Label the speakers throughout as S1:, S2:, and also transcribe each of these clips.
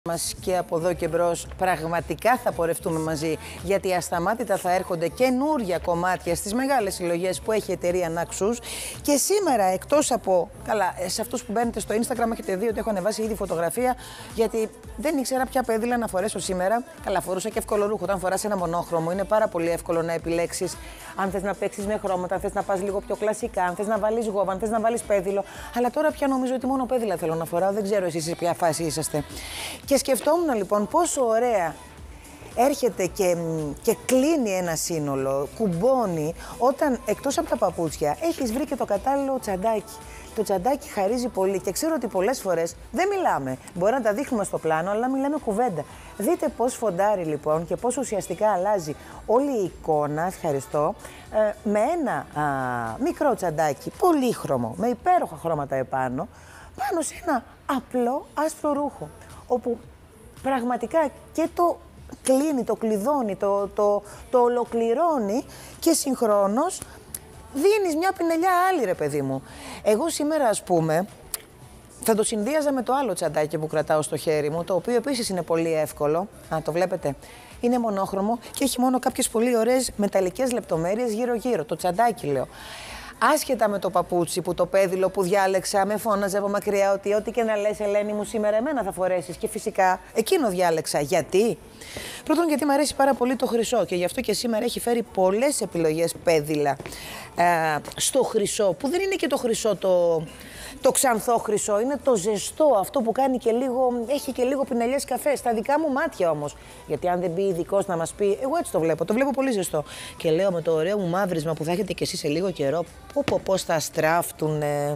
S1: μας και από εδώ και μπρος πραγματικά θα πορευτούμε μαζί, γιατί ασταμάτητα θα έρχονται καινούρια κομμάτια στις μεγάλες συλλογές που έχει η εταιρεία Naxos. Και σήμερα, εκτός από, καλά, σε αυτούς που μπαίνετε στο Instagram έχετε δει ότι έχω ανεβάσει ήδη φωτογραφία, γιατί δεν ήξερα ποια πέδιλα να φορέσω σήμερα. Καλά, φορούσα και εύκολο ρούχο. Όταν φοράς ένα μονόχρωμο είναι πάρα πολύ εύκολο να επιλέξεις αν θες να παίξεις με χρώματα, αν θες να πας λίγο πιο κλασικά, αν θες να βάλεις γόβα, αν θες να βάλεις πέδιλο. Αλλά τώρα πια νομίζω ότι μόνο πέδιλα θέλω να φοράω, δεν ξέρω εσείς σε ποια φάση είσαστε. Και σκεφτόμουν λοιπόν πόσο ωραία έρχεται και κλείνει ένα σύνολο, κουμπώνει, όταν εκτός από τα παπούτσια έχεις βρει και το κατάλληλο τσαντάκι. Το τσαντάκι χαρίζει πολύ και ξέρω ότι πολλές φορές δεν μιλάμε. Μπορεί να τα δείχνουμε στο πλάνο, αλλά μιλάμε κουβέντα. Δείτε πώς φοντάρει λοιπόν και πώς ουσιαστικά αλλάζει όλη η εικόνα, ευχαριστώ, με ένα μικρό τσαντάκι, πολύχρωμο, με υπέροχα χρώματα επάνω, πάνω σε ένα απλό άσπρο ρούχο, όπου πραγματικά και το κλείνει, το κλειδώνει, το ολοκληρώνει και συγχρόνως δίνεις μια πινελιά άλλη, ρε παιδί μου. Εγώ σήμερα, ας πούμε, θα το συνδύαζα με το άλλο τσαντάκι που κρατάω στο χέρι μου, το οποίο επίσης είναι πολύ εύκολο. Το βλέπετε. Είναι μονόχρωμο και έχει μόνο κάποιες πολύ ωραίες μεταλλικές λεπτομέρειες γύρω-γύρω. Το τσαντάκι, λέω. Άσχετα με το παπούτσι που το πέδιλο που διάλεξα, με φώναζε από μακριά ότι ό,τι και να λες, Ελένη μου, σήμερα εμένα θα φορέσεις. Και φυσικά εκείνο διάλεξα. Γιατί? Πρώτον, γιατί μου αρέσει πάρα πολύ το χρυσό και γι' αυτό και σήμερα έχει φέρει πολλές επιλογές πέδιλα στο χρυσό, που δεν είναι και το χρυσό το ξανθό χρυσό, είναι το ζεστό, αυτό που κάνει και λίγο, έχει και λίγο πινελιές καφέ, στα δικά μου μάτια όμως. Γιατί αν δεν μπει ειδικός να μας πει, εγώ έτσι το βλέπω πολύ ζεστό. Και λέω με το ωραίο μου μαύρισμα που θα έχετε κι εσείς σε λίγο καιρό, πώς θα στράφτουνε.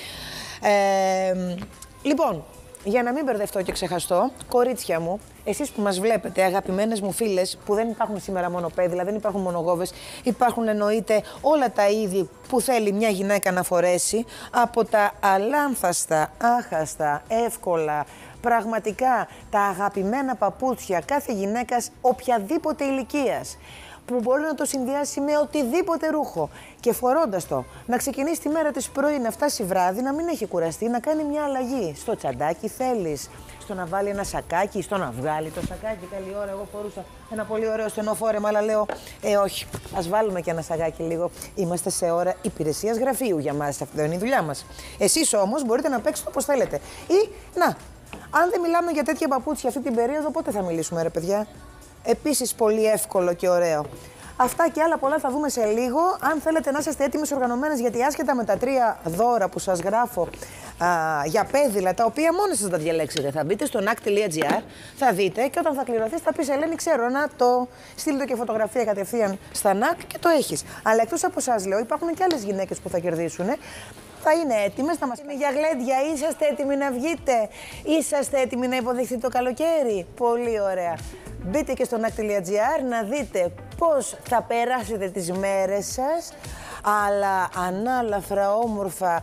S1: Λοιπόν, για να μην μπερδευτώ και ξεχαστώ, κορίτσια μου, εσείς που μας βλέπετε, αγαπημένες μου φίλες, που δεν υπάρχουν σήμερα μόνο πέδιλα, δεν υπάρχουν μόνο γόβες, υπάρχουν εννοείται όλα τα είδη που θέλει μια γυναίκα να φορέσει, από τα αλάνθαστα, άχαστα, εύκολα, πραγματικά τα αγαπημένα παπούτσια κάθε γυναίκας οποιαδήποτε ηλικίας, που μπορεί να το συνδυάσει με οτιδήποτε ρούχο και φορώντας το, να ξεκινήσει τη μέρα της πρωί, να φτάσει βράδυ, να μην έχει κουραστεί, να κάνει μια αλλαγή. Στο τσαντάκι θέλεις, στο να βάλει ένα σακάκι, στο να βγάλει το σακάκι. Καλή ώρα, εγώ φορούσα ένα πολύ ωραίο στενό φόρεμα, αλλά λέω, όχι, ας βάλουμε και ένα σακάκι λίγο. Είμαστε σε ώρα υπηρεσίας γραφείου για μας, αυτό είναι η δουλειά μας. Εσείς όμως μπορείτε να παίξετε όπως θέλετε. Ή, να, αν δεν μιλάμε για τέτοια παπούτσια αυτή την περίοδο, πότε θα μιλήσουμε, ρε παιδιά? Επίσης πολύ εύκολο και ωραίο. Αυτά και άλλα πολλά θα δούμε σε λίγο. Αν θέλετε να είστε έτοιμες οργανωμένες, γιατί άσχετα με τα 3 δώρα που σας γράφω για πέδιλα, τα οποία μόνοι σας τα διαλέξετε, θα μπείτε στο nac.gr, θα δείτε και όταν θα κληρωθείς θα πεις, Ελένη, ξέρω, να το στείλετε και φωτογραφία κατευθείαν στα NAC και το έχεις. Αλλά εκτός από εσάς, λέω, υπάρχουν και άλλες γυναίκες που θα κερδίσουν. Θα είναι έτοιμες, θα μας είναι για γλέντια, είσαστε έτοιμοι να βγείτε, είσαστε έτοιμοι να υποδεχτείτε το καλοκαίρι. Πολύ ωραία. Μπείτε και στο nac.gr να δείτε πώς θα περάσετε τις μέρες σας, αλλά ανάλαφρα, όμορφα,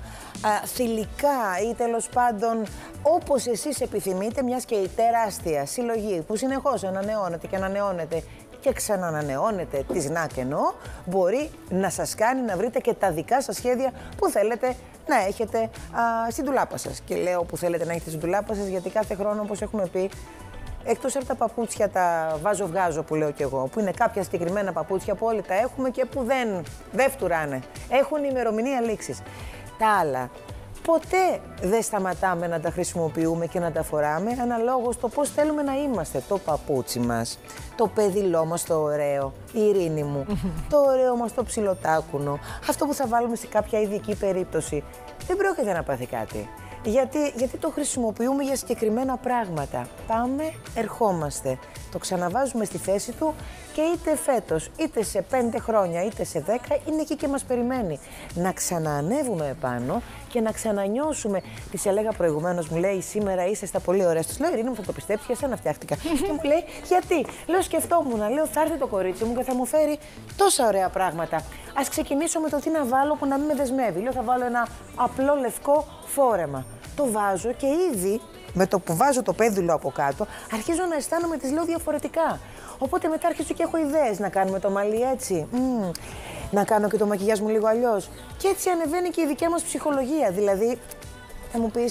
S1: θηλυκά ή τέλος πάντων όπως εσείς επιθυμείτε, μιας και η τεράστια συλλογή που συνεχώς ανανεώνεται και ανανεώνεται και ξανανανεώνεται της NAC εννοώ, μπορεί να σας κάνει να βρείτε και τα δικά σας σχέδια που θέλετε να έχετε στην ντουλάπα σας. Και λέω που θέλετε να έχετε στην ντουλάπα σας, γιατί κάθε χρόνο, όπως έχουμε πει, εκτός από τα παπούτσια τα βάζω-βγάζω που λέω κι εγώ, που είναι κάποια συγκεκριμένα παπούτσια που όλοι τα έχουμε και που δεν φτουράνε. Έχουν ημερομηνία λήξης. Τα άλλα ποτέ δεν σταματάμε να τα χρησιμοποιούμε και να τα φοράμε αναλόγως στο πώς θέλουμε να είμαστε. Το παπούτσι μας, το πέδιλό μας το ωραίο, η Ειρήνη μου, το ωραίο μας το ψιλοτάκουνο, αυτό που θα βάλουμε σε κάποια ειδική περίπτωση. Δεν πρόκειται να πάθει κάτι. Γιατί το χρησιμοποιούμε για συγκεκριμένα πράγματα. Πάμε, ερχόμαστε. Το ξαναβάζουμε στη θέση του και είτε φέτος, είτε σε 5 χρόνια, είτε σε 10, είναι εκεί και μας περιμένει. Να ξαναανέβουμε επάνω και να ξανανιώσουμε. Της έλεγα προηγουμένως, μου λέει, σήμερα είσαι στα πολύ ωραία. Της λέω, Ειρήνη μου, θα το πιστέψεις, για σένα φτιάχτηκα. Και μου λέει, γιατί? Λέω, σκεφτόμουν, λέω, θα έρθει το κορίτσι μου και θα μου φέρει τόσα ωραία πράγματα. Ας ξεκινήσω με το τι να βάλω που να μην με δεσμεύει. Λέω, θα βάλω ένα απλό λευκό φόρεμα. Το βάζω και ήδη με το που βάζω το πέδιλο από κάτω, αρχίζω να αισθάνομαι, τις λέω διαφορετικά. Οπότε μετά αρχίζω και έχω ιδέες να κάνουμε το μαλλί έτσι. Να κάνω και το μακιγιάζ μου λίγο αλλιώς. Και έτσι ανεβαίνει και η δικιά μας ψυχολογία. Δηλαδή, θα μου πεις,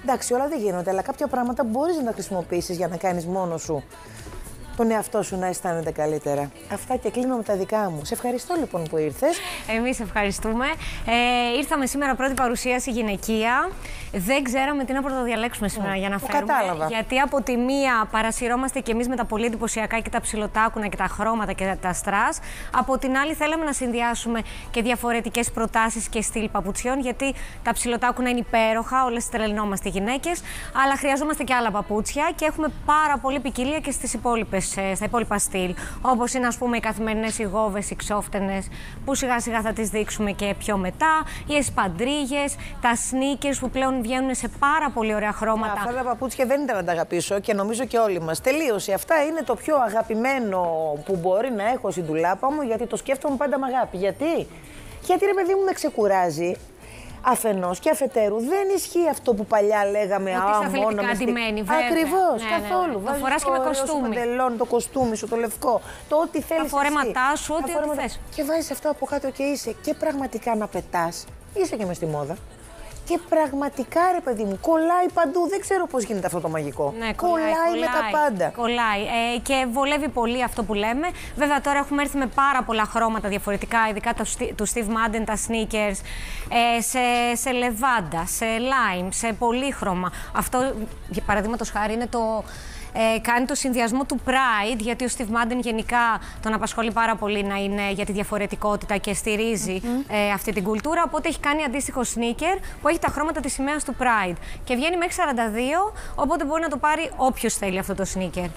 S1: Εντάξει, όλα δεν γίνονται, αλλά κάποια πράγματα μπορείς να τα χρησιμοποιήσεις για να κάνεις μόνος σου τον εαυτό σου να αισθάνεται καλύτερα. Αυτά και κλείνω με τα δικά μου. Σε ευχαριστώ λοιπόν που ήρθες.
S2: Εμείς ευχαριστούμε. Ήρθαμε σήμερα πρώτη παρουσίαση γυναικεία. Δεν ξέραμε τι να πρωτοδιαλέξουμε σήμερα για να φέρουμε.
S1: Κατάλαβα.
S2: Γιατί από τη μία παρασυρώμαστε κι εμείς με τα πολύ εντυπωσιακά και τα ψιλοτάκουνα και τα χρώματα και τα στρας. Από την άλλη θέλαμε να συνδυάσουμε και διαφορετικές προτάσεις και στυλ παπουτσιών, γιατί τα ψιλοτάκουνα είναι υπέροχα, όλες τρελνόμαστε γυναίκες, αλλά χρειαζόμαστε και άλλα παπούτσια και έχουμε πάρα πολύ ποικιλία και στα υπόλοιπα στυλ. Όπως είναι, ας πούμε, οι καθημερινές οι γόβες, οι ξόφτενες, που σιγά σιγά θα τις δείξουμε και πιο μετά, οι εσπαντρίγες, τα sneakers που πλέον βγαίνουν σε πάρα πολύ ωραία χρώματα.
S1: Αυτά τα παπούτσια δεν ήταν να τα αγαπήσω και νομίζω και όλοι μας. Τελείωσε. Αυτά είναι το πιο αγαπημένο που μπορεί να έχω στην ντουλάπα μου, γιατί το σκέφτομαι πάντα με αγάπη. Γιατί ρε παιδί μου με ξεκουράζει. Αφενός και αφετέρου δεν ισχύει αυτό που παλιά λέγαμε.
S2: Μόνο με στιμένη, βέβαια.
S1: Ακριβώς,
S2: ναι,
S1: καθόλου.
S2: Το φοράς και με κοστούμι.
S1: Το παντελόνι, το κοστούμι σου, το λευκό. Το ό,τι θέλεις.
S2: Τα φορέματά σου, ό,τι θες.
S1: Και βάζεις αυτό από κάτω και είσαι και πραγματικά να πετάς. Είσαι και μες στη μόδα. Και πραγματικά ρε παιδί μου, κολλάει παντού. Δεν ξέρω πώς γίνεται αυτό το μαγικό.
S2: Ναι,
S1: κολλάει με τα πάντα.
S2: Κολλάει. Και βολεύει πολύ αυτό που λέμε. Βέβαια, τώρα έχουμε έρθει με πάρα πολλά χρώματα διαφορετικά, ειδικά του Steve Madden, τα sneakers, σε λεβάντα, σε lime, σε πολύχρωμα. Αυτό, για παραδείγματος χάρη, είναι κάνει το συνδυασμό του Pride, γιατί ο Steve Madden γενικά τον απασχολεί πάρα πολύ να είναι για τη διαφορετικότητα και στηρίζει αυτή την κουλτούρα. Οπότε έχει κάνει αντίστοιχο sneaker που έχει τα χρώματα της σημαίας του Pride. Και βγαίνει μέχρι 42, οπότε μπορεί να το πάρει όποιος θέλει αυτό το sneaker.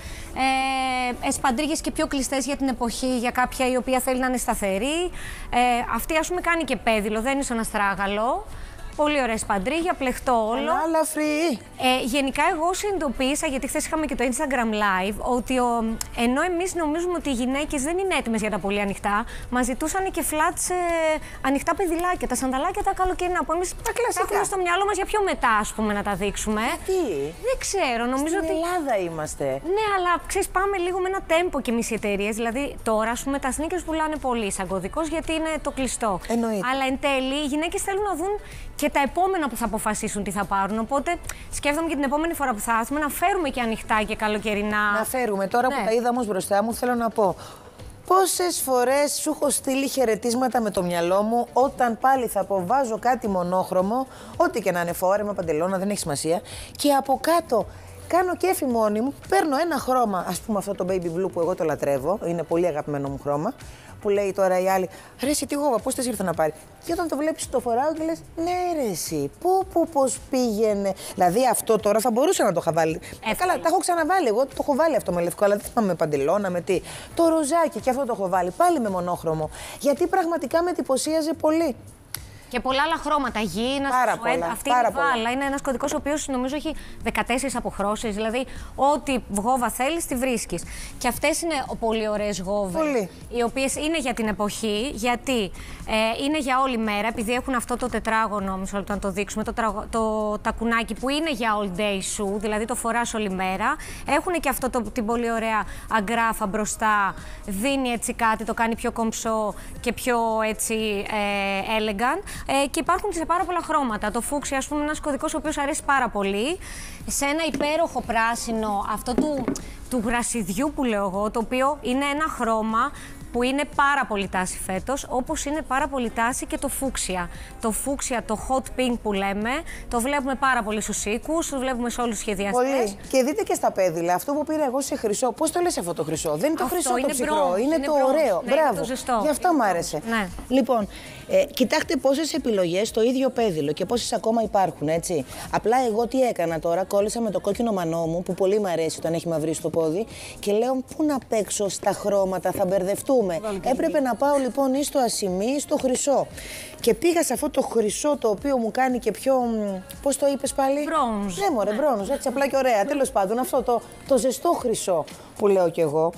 S2: Εσπαντρίγες και πιο κλειστές για την εποχή, για κάποια η οποία θέλει να είναι σταθερή. Αυτή, ας πούμε, κάνει και πέδιλο, δεν είναι σαν αστράγαλο. Πολύ ωραία σπαντρίγια, πλεχτό όλο.
S1: Free.
S2: Γενικά, εγώ συνειδητοποίησα, γιατί χθες είχαμε και το Instagram Live, ότι ενώ εμείς νομίζουμε ότι οι γυναίκες δεν είναι έτοιμες για τα πολύ ανοιχτά, μας ζητούσαν και φλατς ανοιχτά πεδιλάκια, τα σανταλάκια τα καλοκαιρινά. Που εμείς τα κλασικά έχουμε στο μυαλό μας για πιο μετά, ας πούμε, να τα δείξουμε.
S1: Γιατί?
S2: Δεν ξέρω, νομίζω
S1: ότι. Στην Ελλάδα είμαστε.
S2: Ναι, αλλά ξέρεις, πάμε λίγο με ένα τέμπο κι εμείς οι εταιρείες. Δηλαδή, τώρα, ας πούμε, τα sneakers πουλάνε πολύ σαν κωδικός, γιατί είναι το κλειστό.
S1: Εννοείται.
S2: Αλλά εν τέλει, οι γυναίκες θέλουν να δουν και τα επόμενα που θα αποφασίσουν τι θα πάρουν. Οπότε σκέφτομαι και την επόμενη φορά που θα έρθουμε να φέρουμε και ανοιχτά και καλοκαιρινά.
S1: Να φέρουμε. Τώρα που τα είδα όμως μπροστά μου, θέλω να πω. Πόσες φορές σου έχω στείλει χαιρετίσματα με το μυαλό μου όταν πάλι θα αποβάζω κάτι μονόχρωμο, ό,τι και να είναι, φόρεμα, παντελώνα, δεν έχει σημασία, και από κάτω κάνω κέφι μόνη μου, παίρνω ένα χρώμα, ας πούμε αυτό το baby blue που εγώ το λατρεύω, είναι πολύ αγαπημένο μου χρώμα, που λέει τώρα η άλλη, ρε εσύ τι γόβα, πώς θες ήρθε να πάρει. Και όταν το βλέπεις το φοράω και λες, ναι ρε εσύ, πώς πήγαινε. Δηλαδή αυτό τώρα θα μπορούσα να το είχα βάλει. Καλά, τα έχω ξαναβάλει, εγώ το έχω βάλει αυτό με λευκό, αλλά δεν θυμάμαι με παντελώνα, με τι. Το ροζάκι και αυτό το έχω βάλει, πάλι με μονόχρωμο. Γιατί πραγματικά με εντυπωσίαζε πολύ.
S2: Και πολλά άλλα χρώματα. Γήινα, σουέντ. Αυτή η βάλα είναι ένας κωδικός ο οποίος νομίζω έχει 14 αποχρώσεις. Δηλαδή, ό,τι γόβα θέλεις, τη βρίσκεις. Και αυτές είναι πολύ ωραίες γόβες. Οι οποίες είναι για την εποχή, γιατί είναι για όλη μέρα, επειδή έχουν αυτό το τετράγωνο, μισό λεπτό να το δείξουμε, το τακουνάκι που είναι για all day σου, δηλαδή το φοράς όλη μέρα. Έχουν και αυτό την πολύ ωραία αγκράφα μπροστά, δίνει έτσι κάτι, το κάνει πιο κομψό και πιο έτσι elegant. Και υπάρχουν σε πάρα πολλά χρώματα. Το φούξι, ας πούμε, είναι ένας κωδικός ο οποίος αρέσει πάρα πολύ. Σε ένα υπέροχο πράσινο, αυτό του γρασιδιού που λέω εγώ, το οποίο είναι ένα χρώμα που είναι πάρα πολύ τάση φέτος, όπως είναι πάρα πολύ τάση και το φούξια. Το φούξια, το hot pink που λέμε, το βλέπουμε πάρα πολύ στους οίκους, το βλέπουμε σε όλους τους σχεδιαστές.
S1: Πολύ. Και δείτε και στα πέδιλα, αυτό που πήρα εγώ σε χρυσό, πώς το λες αυτό το χρυσό? Δεν είναι το χρυσό το ψυχρό, είναι το ωραίο.
S2: Ναι,
S1: μπράβο,
S2: είναι το ζεστό.
S1: Γι' αυτό μου άρεσε.
S2: Ναι.
S1: Λοιπόν, κοιτάξτε πόσες επιλογές στο ίδιο πέδιλο και πόσες ακόμα υπάρχουν, έτσι. Απλά εγώ τι έκανα τώρα, κόλλησα με το κόκκινο μανό μου, που πολύ μου αρέσει όταν έχει μαυρίσει στο πόδι, και λέω πού να παίξω στα χρώματα, θα μπερδευτούμε. Έπρεπε να πάω λοιπόν ή στο ασημί ή στο χρυσό. Και πήγα σε αυτό το χρυσό το οποίο μου κάνει και πιο. Πώς το είπες πάλι?
S2: Μπρόνζ.
S1: Ναι, μωρέ, μπρόνζ, έτσι απλά και ωραία. Τέλος πάντων, αυτό το ζεστό χρυσό που λέω κι εγώ.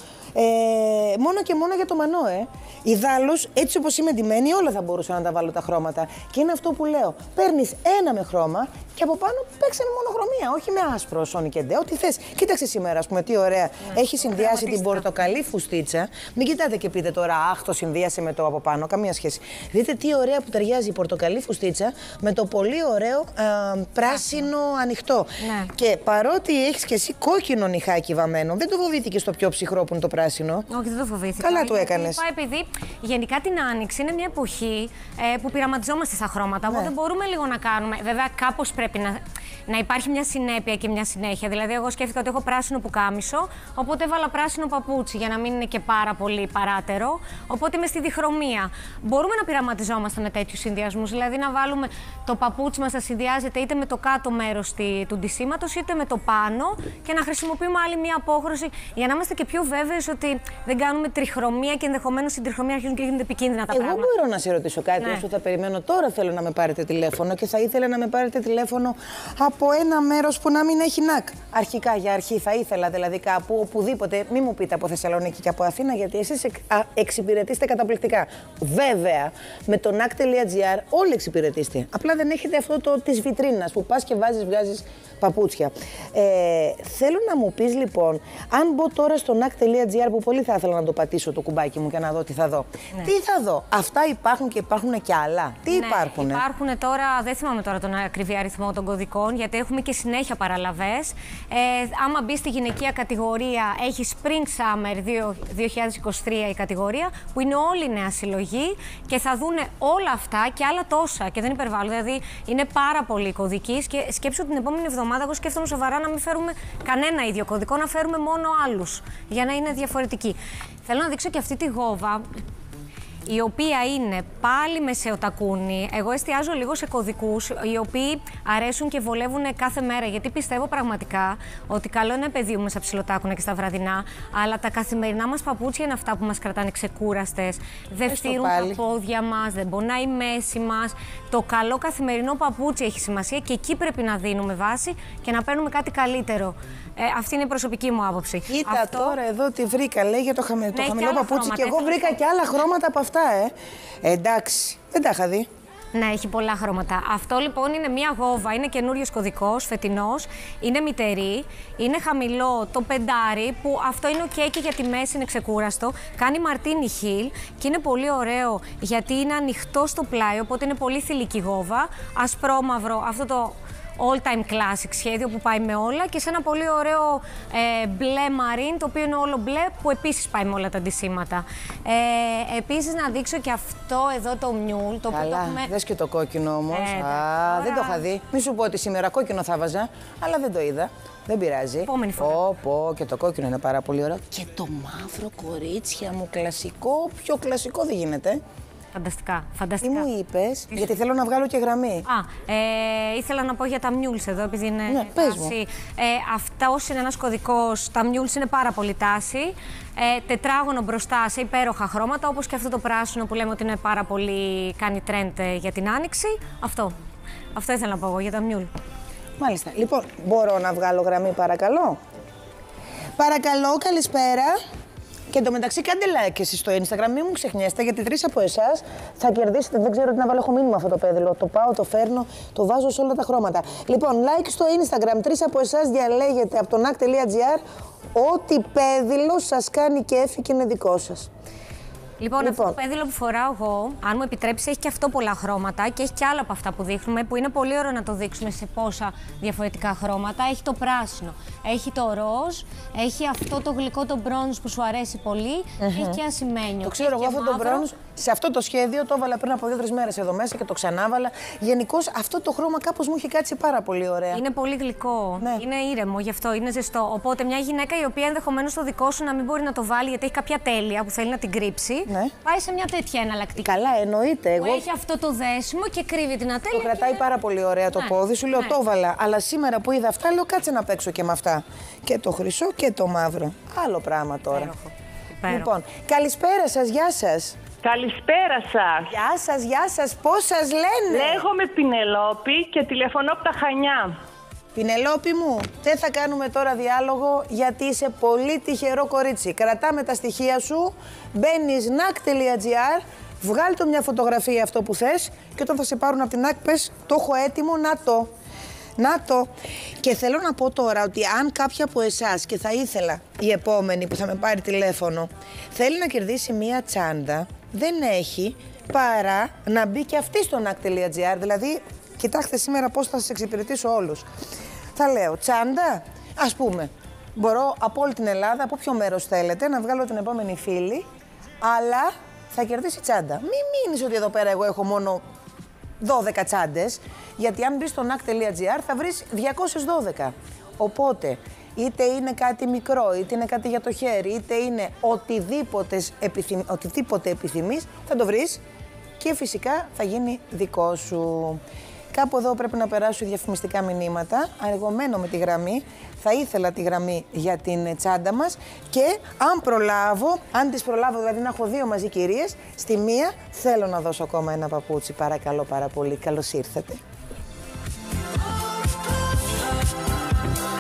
S1: Μόνο και μόνο για το μανό, Ιδάλλως, έτσι όπως είμαι ντυμένη, όλα θα μπορούσα να τα βάλω τα χρώματα. Και είναι αυτό που λέω. Παίρνεις ένα με χρώμα και από πάνω παίξε με μονοχρωμία, όχι με άσπρο Sony και ντε. Ό,τι θες. Κοίταξε σήμερα, ας πούμε, τι ωραία. Έχει συνδυάσει την πορτοκαλί φουστίτσα. Μην κοιτάτε και πείτε τώρα, αχ, το συνδύασε με το από πάνω. Καμία σχέση. Δείτε τι ωραία που ταιριάζει η πορτοκαλί φουστίτσα με το πολύ ωραίο πράσινο ανοιχτό. Ναι. Και παρότι έχεις και εσύ κόκκινο νυχάκι βαμμένο, δεν το φοβήθηκες το πιο ψυχρό που είναι το πράσινο.
S2: Όχι, δεν το φοβήθηκα.
S1: Καλά το έκανες.
S2: Επειδή γενικά την Άνοιξη είναι μια εποχή που πειραματιζόμαστε στα χρώματα. Οπότε μπορούμε λίγο να κάνουμε. Βέβαια, κάπως πρέπει να υπάρχει μια συνέπεια και μια συνέχεια. Δηλαδή, εγώ σκέφτηκα ότι έχω πράσινο πουκάμισο, οπότε έβαλα πράσινο παπούτσι για να μην είναι και πάρα πολύ παράτερο. Οπότε είμαι στη διχρωμία. Μπορούμε να πειραματιζόμαστε με τέτοιους συνδυασμούς. Δηλαδή, να βάλουμε το παπούτσι μας να συνδυάζεται είτε με το κάτω μέρος του ντυσίματος είτε με το πάνω και να χρησιμοποιούμε άλλη μια απόχρωση για να είμαστε και πιο βέβαιες ότι δεν κάνουμε τριχρωμία και ενδεχομένως στην τριχρωμία αρχίζουν και γίνονται επικίνδυνα τα πράγματα.
S1: Εγώ μπορώ να σε ρωτήσω κάτι, όσο θα περιμένω. Τώρα θέλω να με πάρετε τηλέφωνο και θα ήθελα να με πάρετε τηλέφωνο από ένα μέρος που να μην έχει νακ. Αρχικά, για αρχή, θα ήθελα δηλαδή κάπου, οπουδήποτε. Μην μου πείτε από Θεσσαλονίκη και από Αθήνα, γιατί εσείς εξυπηρετήσετε καταπληκτικά. Βέβαια, με το NAC.gr όλοι εξυπηρετήσετε. Απλά δεν έχετε αυτό της βιτρίνας που πας και βγάζεις παπούτσια. Θέλω να μου πεις λοιπόν, αν μπω τώρα στο NAC.gr που πολύ θα ήθελα να το πατήσω το κουμπάκι μου και να δω τι θα δω. Ναι. Τι θα δω, αυτά υπάρχουν και υπάρχουν και άλλα. Τι υπάρχουν.
S2: Υπάρχουν τώρα, δεν θυμάμαι τώρα τον ακριβή αριθμό των κωδικών, γιατί έχουμε και συνέχεια παραλαβές. Άμα μπει στη γυναικεία κατηγορία, έχει Spring Summer 2023 η κατηγορία, που είναι όλη η νέα συλλογή και θα δούνε όλα αυτά και άλλα τόσα. Και δεν υπερβάλλω. Δηλαδή είναι πάρα πολύ κωδικοί. Και σκέψου την επόμενη εβδομάδα, εγώ σκέφτομαι σοβαρά να μην φέρουμε κανένα ίδιο κωδικό, να φέρουμε μόνο άλλους για να είναι διαφορετικοί. Θέλω να δείξω και αυτή τη γόβα, η οποία είναι πάλι μεσαιοτακούνι. Εγώ εστιάζω λίγο σε κωδικούς, οι οποίοι αρέσουν και βολεύουν κάθε μέρα. Γιατί πιστεύω πραγματικά ότι καλό είναι να επαιδείουμε στα ψιλοτάκουνα και στα βραδινά, αλλά τα καθημερινά μας παπούτσια είναι αυτά που μας κρατάνε ξεκούραστες. Δεν φτύρουν τα πόδια μας, δεν πονάει η μέση μας. Το καλό καθημερινό παπούτσι έχει σημασία και εκεί πρέπει να δίνουμε βάση και να παίρνουμε κάτι καλύτερο. Αυτή είναι η προσωπική μου άποψη.
S1: Κοίτα τώρα εδώ τι βρήκα, λέει για το χαμηλό παπούτσι και εγώ βρήκα και άλλα χρώματα από αυτά, εντάξει, δεν τα είχα δει.
S2: Ναι, έχει πολλά χρώματα. Αυτό λοιπόν είναι μία γόβα, είναι καινούριος κωδικός, φετινός, είναι μητερή, είναι χαμηλό το πεντάρι, που αυτό είναι ok και για τη μέση είναι ξεκούραστο. Κάνει μαρτίνι χιλ και είναι πολύ ωραίο γιατί είναι ανοιχτό στο πλάι, οπότε είναι πολύ θηλυκή γόβα. Ασπρόμαυρο, αυτό το all-time classic σχέδιο που πάει με όλα και σε ένα πολύ ωραίο μπλε μαρίν, το οποίο είναι όλο μπλε, που επίσης πάει με όλα τα ντυσίματα. Επίσης να δείξω και αυτό εδώ το μιούλ. Το
S1: Καλά,
S2: έχουμε...
S1: δες και το κόκκινο όμως. Δεν το είχα δει. Μη σου πω ότι σήμερα κόκκινο θα βάζα, αλλά δεν το είδα. Δεν πειράζει.
S2: Επόμενη φορά.
S1: Και το κόκκινο είναι πάρα πολύ ωραίο. Και το μαύρο, κορίτσια μου, κλασικό. Πιο κλασικό δεν γίνεται.
S2: Φανταστικά, φανταστικά.
S1: Τι μου είπες, γιατί θέλω να βγάλω και γραμμή.
S2: Ήθελα να πω για τα μιούλς εδώ, επειδή είναι
S1: πες μου.
S2: Αυτός είναι ένας κωδικός, τα μιούλς είναι πάρα πολύ τάση. Τετράγωνο μπροστά σε υπέροχα χρώματα, όπως και αυτό το πράσινο που λέμε ότι είναι πάρα πολύ, κάνει trend για την Άνοιξη. Αυτό ήθελα να πω εγώ για τα μιούλ.
S1: Μάλιστα. Λοιπόν, μπορώ να βγάλω γραμμή παρακαλώ. Παρακαλώ, καλησπέρα. Και εντωμεταξύ κάντε like εσείς στο Instagram, μην μου ξεχνιέστε, γιατί 3 από εσάς θα κερδίσετε. Δεν ξέρω τι να βάλω, έχω μήνυμα αυτό το πέδιλο. Το πάω, το φέρνω, το βάζω σε όλα τα χρώματα. Λοιπόν, like στο Instagram, 3 από εσάς διαλέγετε από το NAC.gr ό,τι πέδιλο σας κάνει κέφι και είναι δικό σας.
S2: Λοιπόν, αυτό το πέδιλο που φοράω εγώ, αν μου επιτρέψει, έχει και αυτό πολλά χρώματα και έχει και άλλα από αυτά που δείχνουμε, που είναι πολύ ωραίο να το δείξουμε σε πόσα διαφορετικά χρώματα. Έχει το πράσινο, έχει το ροζ, έχει αυτό το γλυκό το μπρόνζ που σου αρέσει πολύ, έχει και ασημένιο.
S1: Το ξέρω εγώ αυτό το μπρόνζ, σε αυτό το σχέδιο το έβαλα πριν από 2-3 μέρες εδώ μέσα και το ξανάβαλα. Γενικώς αυτό το χρώμα κάπως μου έχει κάτσει πάρα πολύ ωραία.
S2: Είναι πολύ γλυκό, είναι ήρεμο, γι' αυτό είναι ζεστό. Οπότε μια γυναίκα η οποία ενδεχομένως το δικό σου να μην μπορεί να το βάλει γιατί έχει κάποια τέλεια που θέλει να την κρύψει. Ναι. Πάει σε μια τέτοια εναλλακτική.
S1: Καλά, εννοείται.
S2: Που έχει αυτό το δέσιμο και κρύβει την ατέλεια.
S1: Το κρατάει πάρα πολύ ωραία το πόδι σου. Λέω το έβαλα. Αλλά σήμερα που είδα αυτά, λέω κάτσε να παίξω και με αυτά. Και το χρυσό και το μαύρο. Άλλο πράγμα τώρα. Λοιπόν, καλησπέρα σας, γεια σας.
S3: Καλησπέρα σας.
S1: Γεια σας, πώς σας λένε?
S3: Λέγομαι Πινελόπη και τηλεφωνώ από τα Χανιά.
S1: Πινελόπη μου, δεν θα κάνουμε τώρα διάλογο γιατί είσαι πολύ τυχερό κορίτσι. Κρατάμε τα στοιχεία σου, μπαίνεις NAC.gr, βγάλ' το μια φωτογραφία αυτό που θες και όταν θα σε πάρουν από την NAC πες το έχω έτοιμο, να το. Να το. Και θέλω να πω τώρα ότι αν κάποια από εσάς, και θα ήθελα η επόμενη που θα με πάρει τηλέφωνο, θέλει να κερδίσει μία τσάντα, δεν έχει παρά να μπει και αυτή στο knack.gr. Δηλαδή, κοιτάξτε σήμερα πώς θα σας εξυπηρετήσω όλους. Θα λέω τσάντα, ας πούμε, μπορώ από όλη την Ελλάδα, από ποιο μέρος θέλετε, να βγάλω την επόμενη φίλη, αλλά θα κερδίσει τσάντα. Μην μείνεις ότι εδώ πέρα εγώ έχω μόνο 12 τσάντες, γιατί αν μπεις στο knack.gr θα βρεις 212. Οπότε, είτε είναι κάτι μικρό, είτε είναι κάτι για το χέρι, είτε είναι οτιδήποτε επιθυμείς, θα το βρεις και φυσικά θα γίνει δικό σου. Κάπου εδώ πρέπει να περάσω διαφημιστικά μηνύματα. Εγώ μένω με τη γραμμή. Θα ήθελα τη γραμμή για την τσάντα μας και αν τις προλάβω, δηλαδή να έχω 2 μαζί κυρίες, στη μία θέλω να δώσω ακόμα ένα παπούτσι. Παρακαλώ πάρα πολύ. Καλώς ήρθατε.